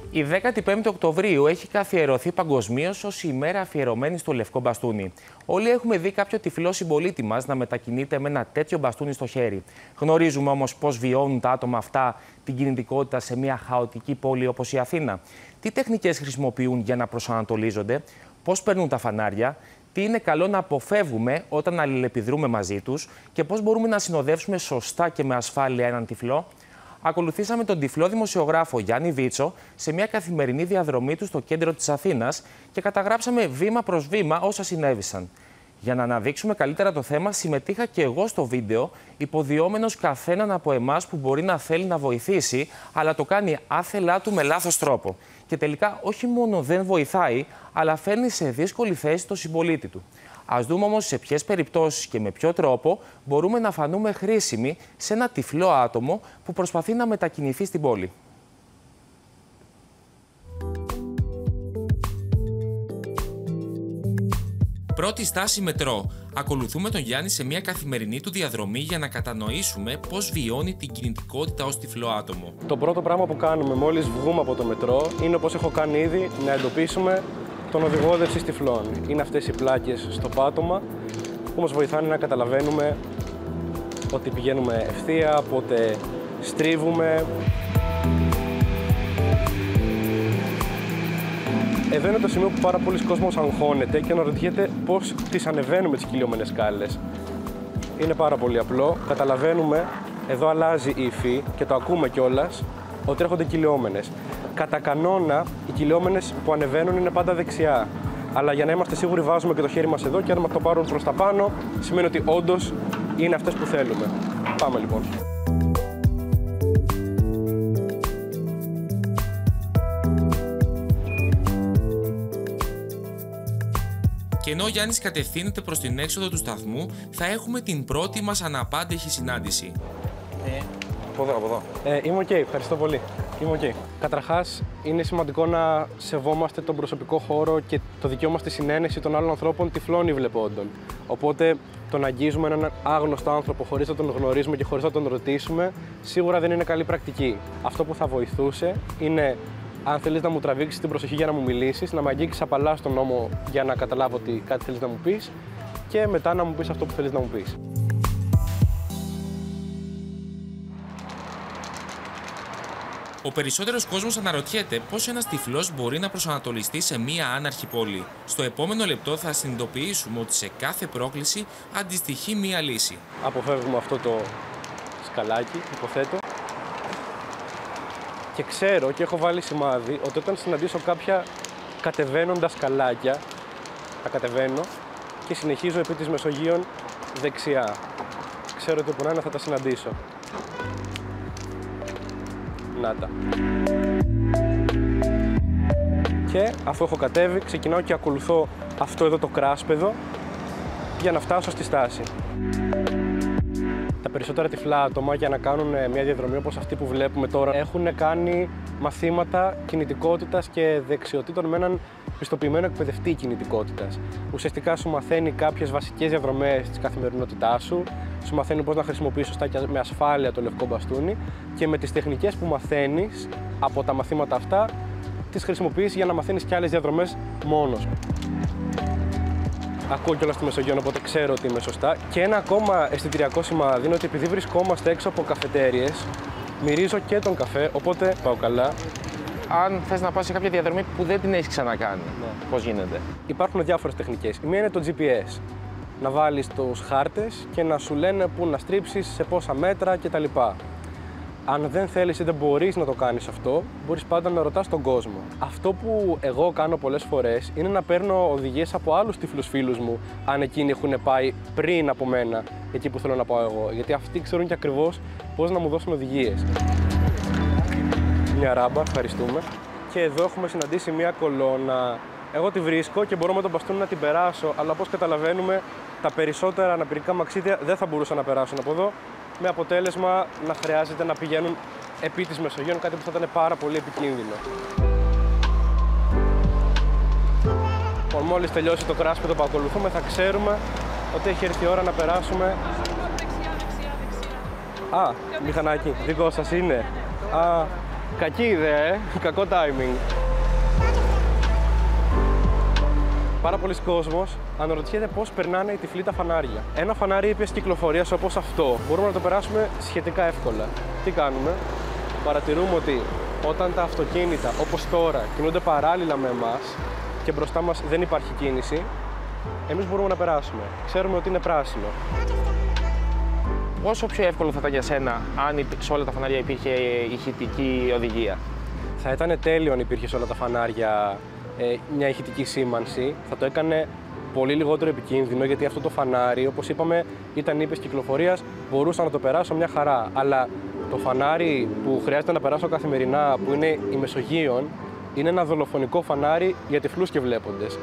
Η 15η Οκτωβρίου έχει καθιερωθεί παγκοσμίως ως η ημέρα αφιερωμένη στο λευκό μπαστούνι. Όλοι έχουμε δει κάποιο τυφλό συμπολίτη μας να μετακινείται με ένα τέτοιο μπαστούνι στο χέρι. Γνωρίζουμε όμως πώς βιώνουν τα άτομα αυτά την κινητικότητα σε μια χαοτική πόλη όπως η Αθήνα. Τι τεχνικές χρησιμοποιούν για να προσανατολίζονται, πώς παίρνουν τα φανάρια, τι είναι καλό να αποφεύγουμε όταν αλληλεπιδρούμε μαζί τους και πώς μπορούμε να συνοδεύσουμε σωστά και με ασφάλεια έναν τυφλό. Ακολουθήσαμε τον τυφλό δημοσιογράφο Γιάννη Βίτσο σε μια καθημερινή διαδρομή του στο κέντρο της Αθήνας και καταγράψαμε βήμα προς βήμα όσα συνέβησαν. Για να αναδείξουμε καλύτερα το θέμα, συμμετείχα και εγώ στο βίντεο, υποδιόμενος καθέναν από εμάς που μπορεί να θέλει να βοηθήσει, αλλά το κάνει άθελά του με λάθος τρόπο. Και τελικά όχι μόνο δεν βοηθάει, αλλά φέρνει σε δύσκολη θέση το συμπολίτη του. Ας δούμε όμως σε ποιες περιπτώσεις και με ποιο τρόπο μπορούμε να φανούμε χρήσιμοι σε ένα τυφλό άτομο που προσπαθεί να μετακινηθεί στην πόλη. Πρώτη στάση μετρό. Ακολουθούμε τον Γιάννη σε μια καθημερινή του διαδρομή για να κατανοήσουμε πώς βιώνει την κινητικότητα ως τυφλό άτομο. Το πρώτο πράγμα που κάνουμε μόλις βγούμε από το μετρό είναι, όπως έχω κάνει ήδη, να εντοπίσουμε τον οδηγό όδευσης τυφλών. Είναι αυτές οι πλάκες στο πάτωμα που μας βοηθάνε να καταλαβαίνουμε ότι πηγαίνουμε ευθεία, πότε στρίβουμε. Εδώ είναι το σημείο που πάρα πολλοί κόσμος αγχώνεται και αναρωτιέται πώς τις ανεβαίνουμε τις κυλιόμενες σκάλες. Είναι πάρα πολύ απλό. Καταλαβαίνουμε, εδώ αλλάζει η υφή και το ακούμε κιόλας, ότι έρχονται κυλιόμενες. Κατά κανόνα, οι κυλιόμενες που ανεβαίνουν είναι πάντα δεξιά. Αλλά για να είμαστε σίγουροι, βάζουμε και το χέρι μας εδώ και αν μας το πάρουν προς τα πάνω, σημαίνει ότι όντως είναι αυτές που θέλουμε. Πάμε λοιπόν. Και ενώ ο Γιάννης κατευθύνεται προς την έξοδο του σταθμού, θα έχουμε την πρώτη μας αναπάντεχη συνάντηση. Από εδώ. Είμαι οκ, ευχαριστώ πολύ. Είμαι οκ. Καταρχάς, είναι σημαντικό να σεβόμαστε τον προσωπικό χώρο και το δικαίωμα στη συνένεση των άλλων ανθρώπων τυφλών ή βλεπόντων. Οπότε, το να αγγίζουμε έναν άγνωστο άνθρωπο χωρίς να τον γνωρίζουμε και χωρίς να τον ρωτήσουμε, σίγουρα δεν είναι καλή πρακτική. Αυτό που θα βοηθούσε είναι, αν θέλεις να μου τραβήξεις την προσοχή για να μου μιλήσεις, να με αγγίξεις απαλά στον ώμο για να καταλάβω ότι κάτι θέλεις να μου πεις και μετά να μου πεις αυτό που θέλεις να μου πεις. Ο περισσότερος κόσμος αναρωτιέται πώς ένας τυφλός μπορεί να προσανατολιστεί σε μία άναρχη πόλη. Στο επόμενο λεπτό θα συνειδητοποιήσουμε ότι σε κάθε πρόκληση αντιστοιχεί μία λύση. Αποφεύγουμε αυτό το σκαλάκι, υποθέτω. Και ξέρω και έχω βάλει σημάδι ότι όταν συναντήσω κάποια κατεβαίνοντα σκαλάκια, τα κατεβαίνω και συνεχίζω επί της Μεσογείων δεξιά. Ξέρω ότι όπου να είναι θα τα συναντήσω. Να τα. Και αφού έχω κατέβει, ξεκινάω και ακολουθώ αυτό εδώ το κράσπεδο για να φτάσω στη στάση. Τα περισσότερα τυφλά άτομα για να κάνουν μια διαδρομή όπως αυτή που βλέπουμε τώρα έχουν κάνει μαθήματα κινητικότητας και δεξιοτήτων με έναν πιστοποιημένο εκπαιδευτή κινητικότητας. Ουσιαστικά σου μαθαίνει κάποιες βασικές διαδρομές της καθημερινότητάς σου, σου μαθαίνει πώς να χρησιμοποιείς σωστά και με ασφάλεια το λευκό μπαστούνι και με τις τεχνικές που μαθαίνεις από τα μαθήματα αυτά, τις χρησιμοποιείς για να μαθαίνεις και άλλες διαδρομές μόνος σου. Ακούω κιόλας τη Μεσογείο, οπότε ξέρω ότι είμαι σωστά. Και ένα ακόμα αισθητηριακό σημάδι είναι ότι επειδή βρισκόμαστε έξω από καφετέριες, μυρίζω και τον καφέ, οπότε πάω καλά. Αν θες να πας σε κάποια διαδρομή που δεν την έχεις ξανακάνει, πώς γίνεται? Υπάρχουν διάφορες τεχνικές. Η μία είναι το GPS. Να βάλεις τους χάρτες και να σου λένε πού να στρίψεις, σε πόσα μέτρα κτλ. Αν δεν θέλεις ή δεν μπορείς να το κάνεις αυτό, μπορείς πάντα να ρωτάς τον κόσμο. Αυτό που εγώ κάνω πολλές φορές είναι να παίρνω οδηγίες από άλλους τυφλούς φίλους μου, αν εκείνοι έχουν πάει πριν από μένα εκεί που θέλω να πάω εγώ. Γιατί αυτοί ξέρουν και ακριβώς πώς να μου δώσουν οδηγίες. Μια ράμπα, ευχαριστούμε. Και εδώ έχουμε συναντήσει μια κολόνα. Εγώ τη βρίσκω και μπορώ με τον μπαστούνι να την περάσω, αλλά όπως καταλαβαίνουμε, τα περισσότερα αναπηρικά μαξίδια δεν θα μπορούσαν να περάσουν από εδώ, με αποτέλεσμα να χρειάζεται να πηγαίνουν επί της Μεσογείων, κάτι που θα ήταν πάρα πολύ επικίνδυνο. Μόλις τελειώσει το κράσπεδο που ακολουθούμε, θα ξέρουμε ότι έχει έρθει η ώρα να περάσουμε. Δεξιά. Α, μηχανάκι, δικό σας είναι. Α, Κακή ιδέα, κακό timing. Πάρα πολλοί κόσμος αναρωτιέται πώς περνάνε οι τυφλοί τα φανάρια. Ένα φανάρι ήπιας κυκλοφορίας όπως αυτό μπορούμε να το περάσουμε σχετικά εύκολα. Τι κάνουμε? Παρατηρούμε ότι όταν τα αυτοκίνητα όπως τώρα κινούνται παράλληλα με εμάς και μπροστά μας δεν υπάρχει κίνηση, εμείς μπορούμε να περάσουμε. Ξέρουμε ότι είναι πράσινο. Πόσο πιο εύκολο θα ήταν για σένα αν σε όλα τα φανάρια υπήρχε ηχητική οδηγία? Θα ήταν τέλειο αν υπήρχε σε όλα τα φανάρια μια ηχητική σήμανση. Θα το έκανε πολύ λιγότερο επικίνδυνο, γιατί αυτό το φανάρι, όπως είπαμε, ήταν ήπιας κυκλοφορίας, μπορούσα να το περάσω μια χαρά. Αλλά το φανάρι που χρειάζεται να περάσω καθημερινά, που είναι η Μεσογείων, είναι ένα δολοφονικό φανάρι για τυφλούς και βλέποντες.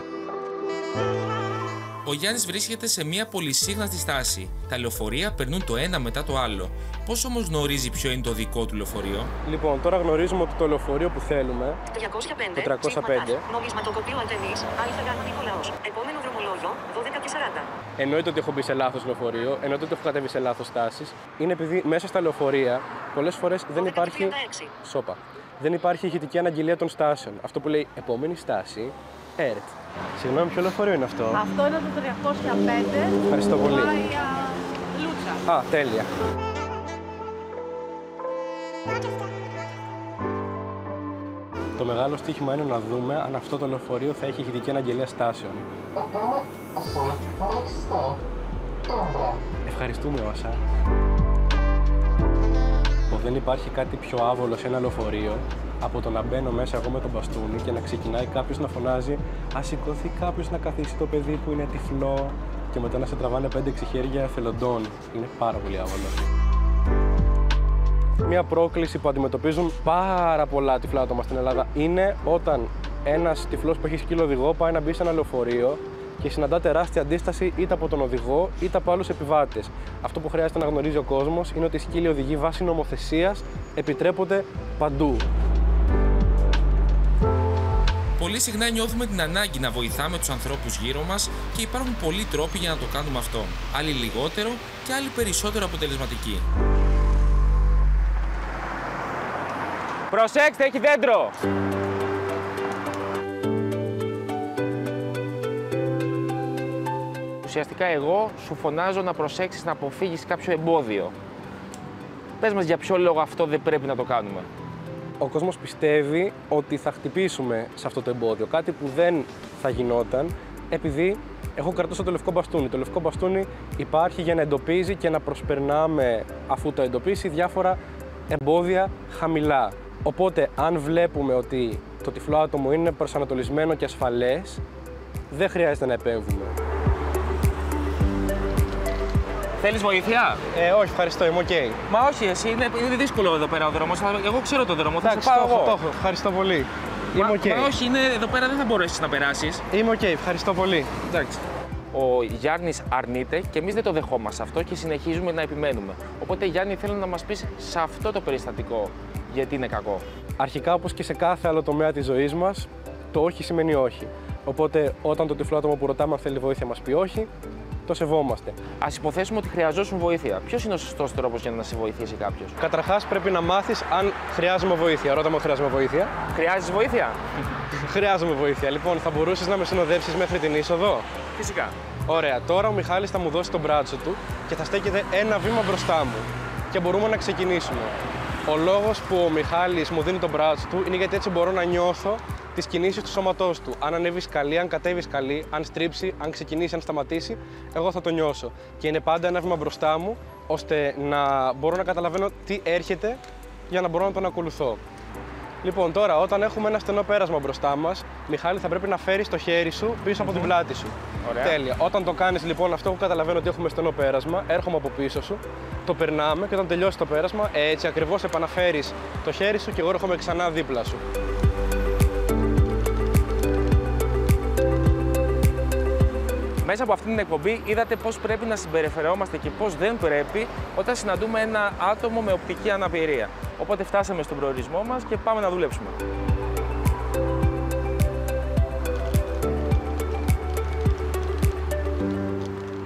Ο Γιάννης βρίσκεται σε μια πολυσύχναστη στάση. Τα λεωφορεία περνούν το ένα μετά το άλλο. Πώς όμως γνωρίζει ποιο είναι το δικό του λεωφορείο? Λοιπόν, τώρα γνωρίζουμε ότι το λεωφορείο που θέλουμε, το 305, Νομισματοκοπείο Αντενής, ΑΓ Νικολαός. Επόμενο δρομολόγιο, 12:40. εννοείται ότι έχω μπει σε λάθος λεωφορείο, εννοείται ότι έχω κατέβει σε λάθος στάσεις. Είναι επειδή μέσα στα λεωφορεία πολλές φορές δεν υπάρχει. Σόπα. Δεν υπάρχει ηχητική αναγγελία των στάσεων. Αυτό που λέει επόμενη στάση, ΕΡΤ. Συγγνώμη, ποιο λεωφορείο είναι αυτό? Αυτό είναι το 305. Ευχαριστώ πολύ. Λούτσα. Α, τέλεια. Το μεγάλο στοίχημα είναι να δούμε αν αυτό το λεωφορείο θα έχει ηχητική αναγγελία στάσεων. Ευχαριστούμε, Όσα. Δεν υπάρχει κάτι πιο άβολο σε ένα λεωφορείο από το να μπαίνω μέσα εγώ με τον μπαστούνι και να ξεκινάει κάποιος να φωνάζει «Ας σηκωθεί κάποιος να καθίσει το παιδί που είναι τυφλό» και μετά να σε τραβάνε 5-6 χέρια εθελοντών. Είναι πάρα πολύ άβολο. Μια πρόκληση που αντιμετωπίζουν πάρα πολλά τυφλά άτομα στην Ελλάδα είναι όταν ένας τυφλός που έχει σκύλο οδηγό πάει να μπει σε ένα λεωφορείο και συναντά τεράστια αντίσταση είτε από τον οδηγό είτε από άλλους επιβάτες. Αυτό που χρειάζεται να γνωρίζει ο κόσμος είναι ότι οι σκύλοι οδηγοί βάσει νομοθεσίας επιτρέπονται παντού. Πολύ συχνά νιώθουμε την ανάγκη να βοηθάμε τους ανθρώπους γύρω μας και υπάρχουν πολλοί τρόποι για να το κάνουμε αυτό. Άλλοι λιγότερο και άλλοι περισσότερο αποτελεσματικοί. Προσέξτε, έχει δέντρο! Ουσιαστικά εγώ σου φωνάζω να προσέξεις να αποφύγεις κάποιο εμπόδιο. Πες μας για ποιο λόγο αυτό δεν πρέπει να το κάνουμε. Ο κόσμος πιστεύει ότι θα χτυπήσουμε σε αυτό το εμπόδιο, κάτι που δεν θα γινόταν επειδή εγώ κρατούσα το λευκό μπαστούνι. Το λευκό μπαστούνι υπάρχει για να εντοπίζει και να προσπερνάμε, αφού το εντοπίσει, διάφορα εμπόδια χαμηλά. Οπότε, αν βλέπουμε ότι το τυφλό άτομο είναι προσανατολισμένο και ασφαλές, δεν χρειάζεται να επέμβουμε. Θέλεις βοήθεια? Όχι, ευχαριστώ, είμαι οκ. Μα όχι, εσύ είναι δύσκολο εδώ πέρα ο δρόμος. Εγώ ξέρω το δρόμο, θα Εντάξει, σε πάω εγώ. το έχω. Ευχαριστώ πολύ. Είμαι οκ. Μα όχι, εδώ πέρα δεν θα μπορέσεις να περάσεις. Είμαι οκ, ευχαριστώ πολύ. Εντάξει. Ο Γιάννης αρνείται και εμείς δεν το δεχόμαστε αυτό και συνεχίζουμε να επιμένουμε. Οπότε, Γιάννη, θέλω να μας πεις σε αυτό το περιστατικό γιατί είναι κακό. Αρχικά, όπως και σε κάθε άλλο τομέα της ζωής μας, το όχι σημαίνει όχι. Οπότε, όταν το τυφλό άτομο που ρωτάμε αν θέλει βοήθεια μας πει όχι, το σεβόμαστε. Ας υποθέσουμε ότι χρειαζόσουν βοήθεια. Ποιος είναι ο σωστός τρόπος για να σε βοηθήσει κάποιος? Καταρχάς, πρέπει να μάθεις αν χρειάζομαι βοήθεια. Ρώτα μου αν χρειάζομαι βοήθεια. Χρειάζεσαι βοήθεια? Χρειάζομαι βοήθεια. Λοιπόν, θα μπορούσες να με συνοδεύσεις μέχρι την είσοδο? Φυσικά. Ωραία. Τώρα ο Μιχάλης θα μου δώσει τον μπράτσο του και θα στέκεται ένα βήμα μπροστά μου. Και μπορούμε να ξεκινήσουμε. Ο λόγος που ο Μιχάλης μου δίνει τον μπράτσο του είναι γιατί έτσι μπορώ να νιώθω τις κινήσεις του σώματός του. Αν ανέβει σκαλί, αν κατέβει σκαλί, αν στρίψει, αν ξεκινήσει, αν σταματήσει, εγώ θα το νιώσω. Και είναι πάντα ένα βήμα μπροστά μου, ώστε να μπορώ να καταλαβαίνω τι έρχεται για να μπορώ να τον ακολουθώ. Λοιπόν, τώρα, όταν έχουμε ένα στενό πέρασμα μπροστά μας, Μιχάλη, θα πρέπει να φέρεις το χέρι σου πίσω από την πλάτη σου. Ωραία. Τέλεια. Όταν το κάνεις λοιπόν αυτό που καταλαβαίνω ότι έχουμε στενό πέρασμα, έρχομαι από πίσω σου, το περνάμε και όταν τελειώσει το πέρασμα, έτσι ακριβώς επαναφέρεις το χέρι σου και εγώ έρχομαι ξανά δίπλα σου. Μέσα από αυτήν την εκπομπή είδατε πώς πρέπει να συμπεριφερόμαστε και πώς δεν πρέπει όταν συναντούμε ένα άτομο με οπτική αναπηρία. Οπότε φτάσαμε στον προορισμό μας και πάμε να δουλέψουμε.